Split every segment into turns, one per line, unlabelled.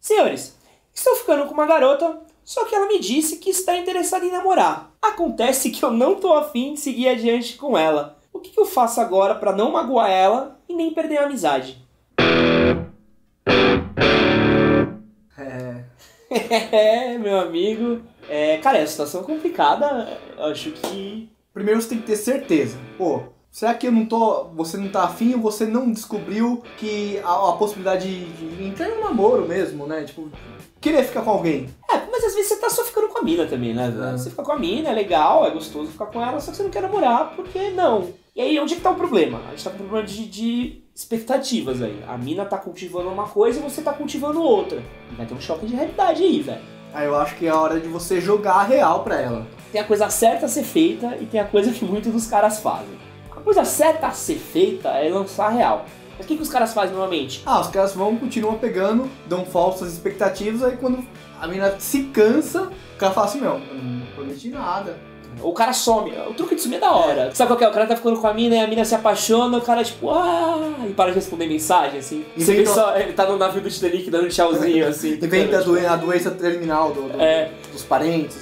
Senhores, estou ficando com uma garota, só que ela me disse que está interessada em namorar. Acontece que eu não tô afim de seguir adiante com ela. O que eu faço agora pra não magoar ela e nem perder a amizade? Meu amigo. Cara, é uma situação complicada. Eu acho que...
Primeiro você tem que ter certeza. Pô, será que você não tá afim ou você não descobriu que a possibilidade de entrar em um namoro mesmo, né? Tipo, querer ficar com alguém.
Mas às vezes você tá só ficando com a mina também, né? Você fica com a mina, é legal, é gostoso ficar com ela, só que você não quer namorar, porque não? E aí, onde é que tá o problema? A gente tá com um problema de expectativas aí. A mina tá cultivando uma coisa e você tá cultivando outra. E vai ter um choque de realidade aí, velho.
Aí eu acho que é a hora de você jogar a real pra ela.
Tem a coisa certa a ser feita e tem a coisa que muitos dos caras fazem. A coisa certa a ser feita é lançar a real. Mas o que os caras fazem normalmente?
Os caras continuam pegando, dão falsas expectativas, aí quando a mina se cansa, o cara fala assim, meu, eu não prometi nada.
Ou o cara some. O truque de sumir é da hora. Sabe qual que é? O cara tá ficando com a mina e a mina se apaixona, o cara tipo, e para de responder mensagem, assim. Você vê só, ele tá no navio do Titanic dando tchauzinho, assim.
Inventa a doença terminal dos parentes.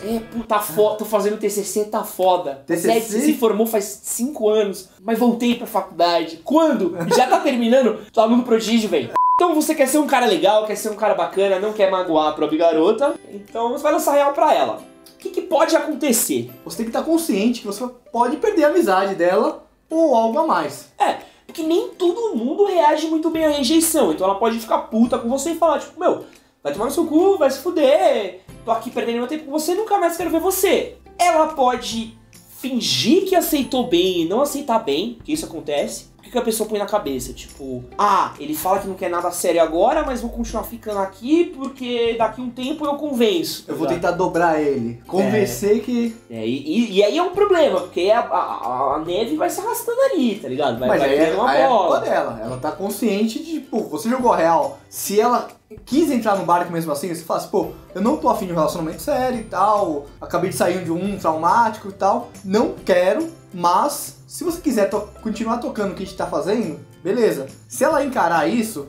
Tô fazendo TCC, tá foda.
TCC?
Se formou faz 5 anos, mas voltei pra faculdade. Quando? Já tá terminando? Tô aluno prodígio, velho. Então você quer ser um cara legal, quer ser um cara bacana, não quer magoar a própria garota, então você vai lançar real pra ela. O que pode acontecer?
Você tem que estar consciente que você pode perder a amizade dela ou algo a mais.
Porque nem todo mundo reage muito bem à rejeição. Então ela pode ficar puta com você e falar, tipo, meu, vai tomar no seu cu, vai se fuder, tô aqui perdendo meu tempo com você, nunca mais quero ver você. Ela pode fingir que aceitou bem e não aceitar bem, que isso acontece. O que a pessoa põe na cabeça? Tipo, ele fala que não quer nada sério agora, mas vou continuar ficando aqui porque daqui um tempo eu convenço.
Eu vou tentar dobrar ele, convencer que...
E aí é um problema, porque a neve vai se arrastando ali, tá ligado? Vai criando uma bola.
Dela. Ela tá consciente de, você jogou real. Se ela quis entrar no barco mesmo assim, você fala assim, eu não tô afim de um relacionamento sério e tal, acabei de sair de um traumático e tal, não quero, mas se você quiser continuar tocando o que a gente tá fazendo, beleza. Se ela encarar isso...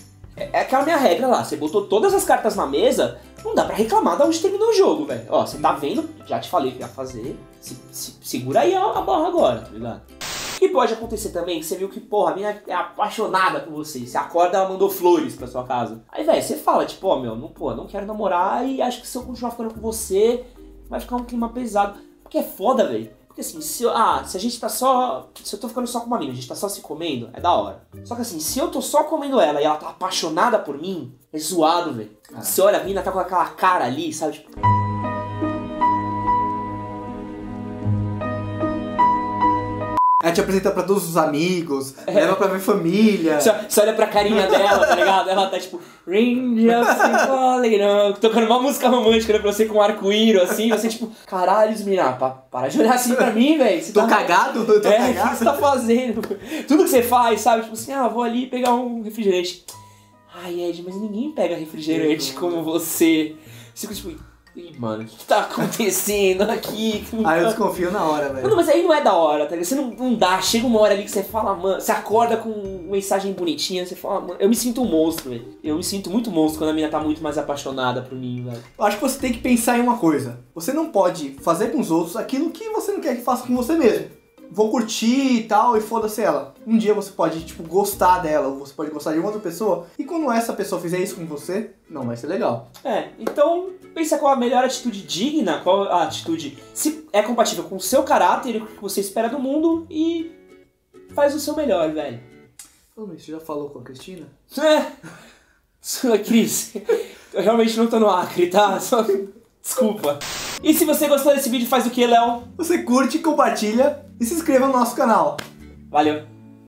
É aquela minha regra lá, você botou todas as cartas na mesa, não dá pra reclamar de onde terminou o jogo, velho. Você tá vendo, já te falei o que ia fazer, segura aí a barra agora, tá ligado? O que pode acontecer também, que você viu que, a minha é apaixonada por você, você acorda, ela mandou flores pra sua casa. Aí, velho, você fala, tipo, não quero namorar e acho que se eu continuar ficando com você, vai ficar um clima pesado. Porque é foda, velho. Porque assim, se a gente tá só... Se eu tô ficando só com uma mina, a gente tá só se comendo, é da hora. Só que assim, se eu tô só comendo ela e ela tá apaixonada por mim, é zoado, velho. Você olha a mina, tá com aquela cara ali, sabe? Tipo...
Ela te apresenta pra todos os amigos, leva pra ver família.
Você olha pra carinha dela, tá ligado? Ela tá tipo... tocando uma música romântica pra você com um arco-íris, assim. Você tipo... Caralho, mina, para de olhar assim pra mim, velho.
Tô cagado?
O que você tá fazendo? Tudo que você faz, sabe? Tipo assim, vou ali pegar um refrigerante. Ai, Ed, mas ninguém pega refrigerante como você. Você fica tipo... Mano, o que tá acontecendo aqui?
Aí eu desconfio na hora, velho.
Não, mas aí não é da hora, tá ligado? Você não dá, chega uma hora ali que você fala, mano, você acorda com uma mensagem bonitinha, você fala, mano, eu me sinto um monstro, velho. Eu me sinto muito monstro quando a mina tá muito mais apaixonada por mim, velho.
Eu acho que você tem que pensar em uma coisa. Você não pode fazer com os outros aquilo que você não quer que faça com você mesmo. Vou curtir e tal, e foda-se ela. Um dia você pode, gostar dela, ou você pode gostar de uma outra pessoa, e quando essa pessoa fizer isso com você, não vai ser legal.
Então, pensa qual a melhor atitude digna, qual a atitude se é compatível com o seu caráter e o que você espera do mundo, e faz o seu melhor, velho.
Você já falou com a Cristina?
Cris, eu realmente não tô no Acre, tá? Desculpa. E se você gostou desse vídeo, faz o que, Léo?
Você curte, compartilha e se inscreva no nosso canal.
Valeu.